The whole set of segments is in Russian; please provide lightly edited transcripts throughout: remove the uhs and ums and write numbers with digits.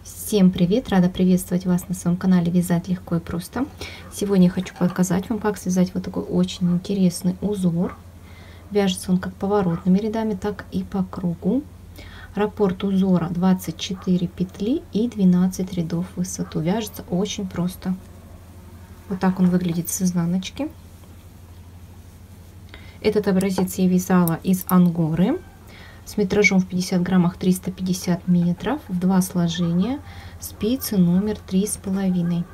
Всем привет! Рада приветствовать вас на своем канале Вязать легко и просто. Сегодня я хочу показать вам, как связать вот такой очень интересный узор. Вяжется он как поворотными рядами, так и по кругу. Раппорт узора 24 петли и 12 рядов в высоту. Вяжется очень просто. Вот так он выглядит с изнаночки. Этот образец я вязала из ангоры с метражом в 50 граммах 350 метров в 2 сложения, спицы номер 3,5.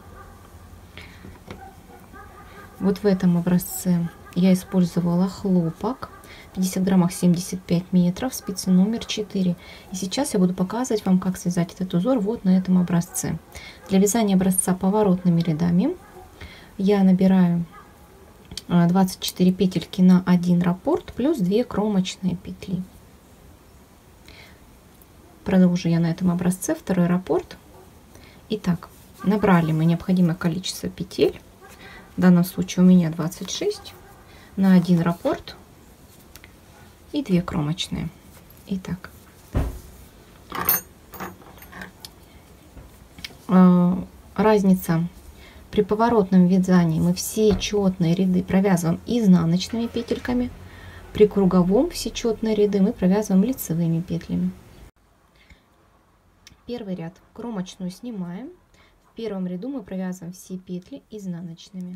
Вот в этом образце я использовала хлопок 50 граммах 75 метров, спицы номер 4. И сейчас я буду показывать вам, как связать этот узор вот на этом образце. Для вязания образца поворотными рядами я набираю 24 петельки на 1 раппорт плюс 2 кромочные петли. Продолжу я на этом образце второй раппорт. Итак, набрали мы необходимое количество петель. В данном случае у меня 26 на 1 раппорт и 2 кромочные. Итак, разница: при поворотном вязании мы все четные ряды провязываем изнаночными петельками, при круговом все четные ряды мы провязываем лицевыми петлями. Первый ряд кромочную снимаем. В первом ряду мы провязываем все петли изнаночными.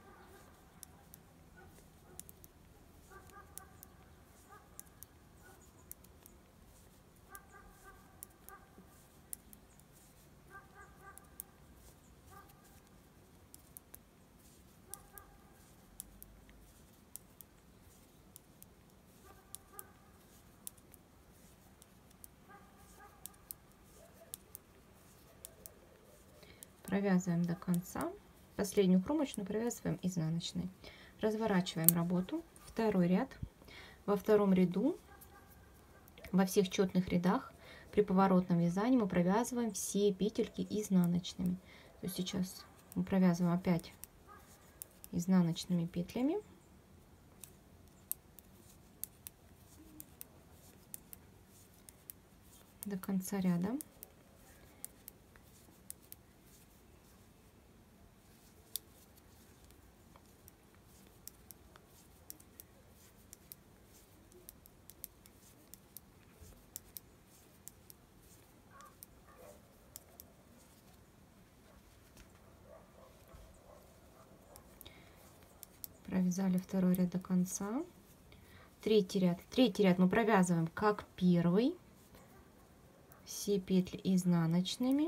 Провязываем до конца. Последнюю кромочную провязываем изнаночной. Разворачиваем работу. Второй ряд. Во втором ряду, во всех четных рядах при поворотном вязании мы провязываем все петельки изнаночными. То есть сейчас мы провязываем опять изнаночными петлями. До конца ряда. Провязали второй ряд до конца. Третий ряд мы провязываем как первый, все петли изнаночными.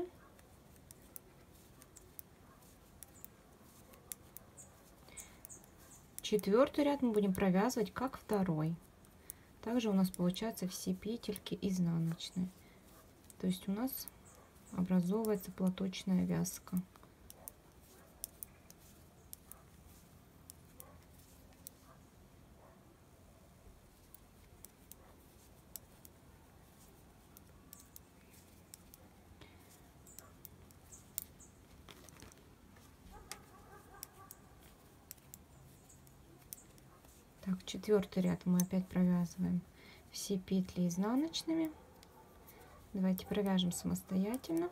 Четвертый ряд мы будем провязывать как второй. Также у нас получаются все петельки изнаночные. То есть у нас образовывается платочная вязка. Так, четвертый ряд мы опять провязываем все петли изнаночными. Давайте провяжем самостоятельно.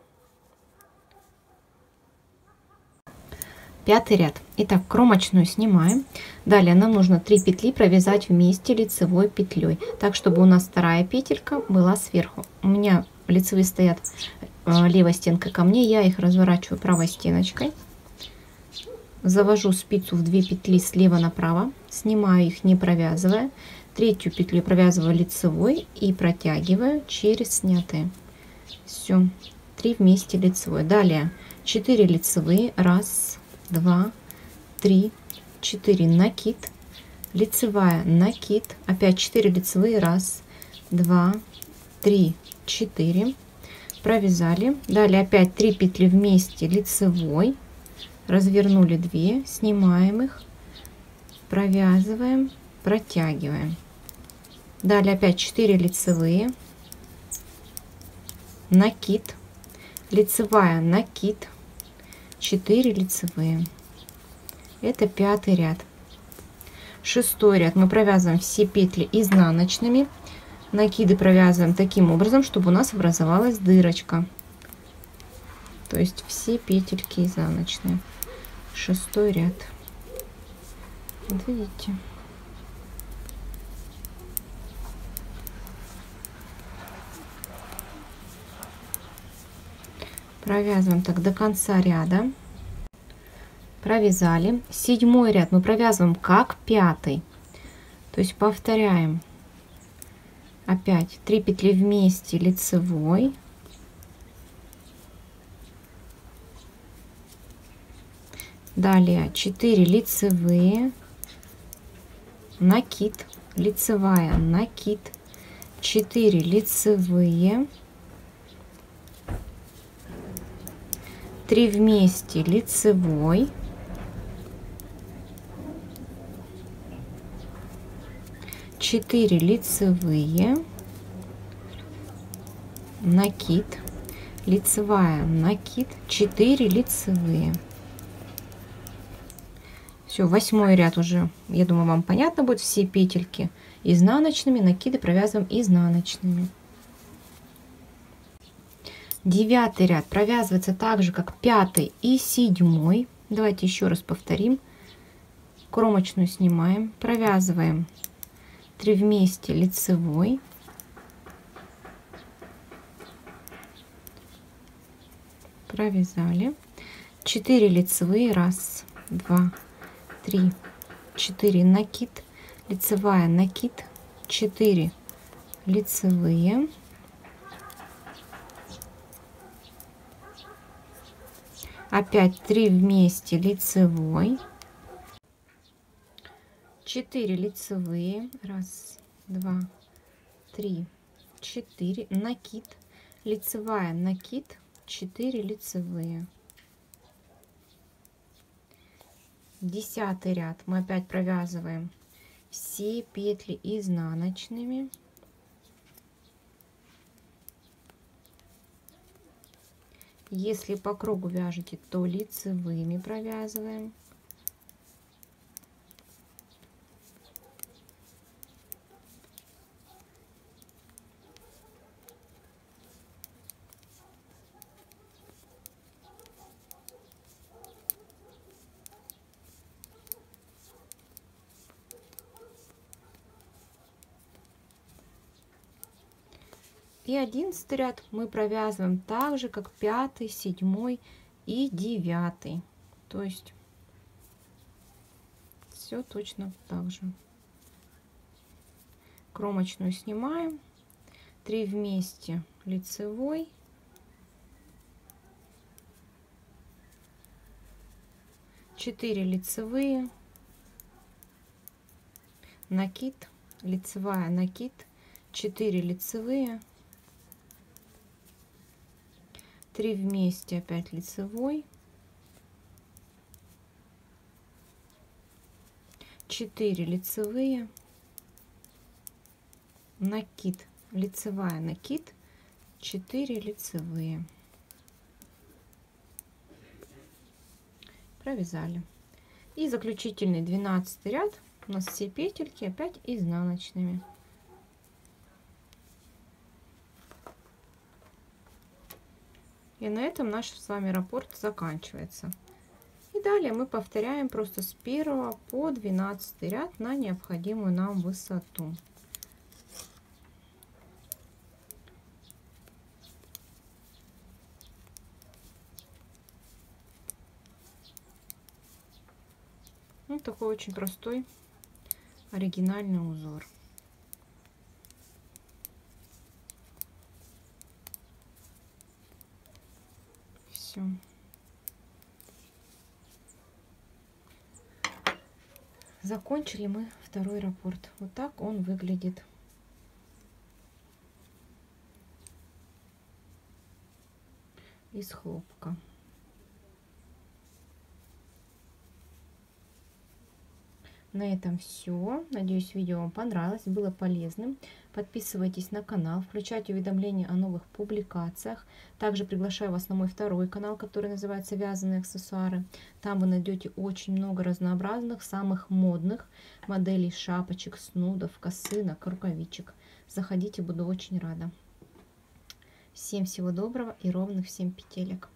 Пятый ряд. Итак, кромочную снимаем. Далее нам нужно 3 петли провязать вместе лицевой петлей, так чтобы у нас вторая петелька была сверху. У меня лицевые стоят левой стенкой ко мне, я их разворачиваю правой стеночкой. Завожу спицу в 2 петли слева направо, снимаю их не провязывая, третью петлю провязываю лицевой и протягиваю через снятые. Все, 3 вместе лицевой. Далее 4 лицевые, 1, 2, 3, 4, накид, лицевая, накид, опять 4 лицевые, 1, 2, 3, 4, провязали. Далее опять 3 петли вместе лицевой. Развернули 2, снимаем их, провязываем, протягиваем. Далее опять 4 лицевые, накид, лицевая, накид, 4 лицевые. Это пятый ряд. Шестой ряд мы провязываем все петли изнаночными, накиды провязываем таким образом, чтобы у нас образовалась дырочка. То есть все петельки изнаночные. 6-й ряд. Вот видите? Провязываем так до конца ряда. Провязали. 7-й ряд мы провязываем как 5-й. То есть повторяем. Опять 3 петли вместе лицевой. Далее 4 лицевые. Накид. Лицевая, накид. 4 лицевые. 3 вместе лицевой. 4 лицевые. Накид. Лицевая, накид. 4 лицевые. Все, 8-й ряд уже, я думаю, вам понятно будет. Все петельки изнаночными, накиды провязываем изнаночными. 9-й ряд провязывается так же, как 5-й и 7-й. Давайте еще раз повторим. Кромочную снимаем, провязываем 3 вместе лицевой. Провязали. 4 лицевые. 1, 2, 3, 4. Накид. Лицевая, накид. 4 лицевые. Опять 3 вместе лицевой. 4 лицевые. 1, 2, 3, 4. Накид. Лицевая, накид. 4 лицевые. 10-й ряд мы опять провязываем все петли изнаночными. Если по кругу вяжете, то лицевыми провязываем. И 11-й ряд мы провязываем так же, как 5-й, 7-й и 9-й. То есть все точно так же. Кромочную снимаем. 3 вместе лицевой. 4 лицевые. Накид. Лицевая, накид. 4 лицевые. 3 вместе, опять лицевой. 4 лицевые. Накид. Лицевая, накид. 4 лицевые. Провязали. И заключительный 12-й ряд. У нас все петельки опять изнаночными. И на этом наш с вами раппорт заканчивается. И далее мы повторяем просто с 1 по 12 ряд на необходимую нам высоту. Вот такой очень простой, оригинальный узор. Все. Закончили мы второй раппорт. Вот так он выглядит. Из хлопка. На этом все. Надеюсь, видео вам понравилось, было полезным. Подписывайтесь на канал, включайте уведомления о новых публикациях. Также приглашаю вас на мой второй канал, который называется «Вязаные аксессуары». Там вы найдете очень много разнообразных, самых модных моделей шапочек, снудов, косынок, рукавичек. Заходите, буду очень рада. Всем всего доброго и ровных всем петелек.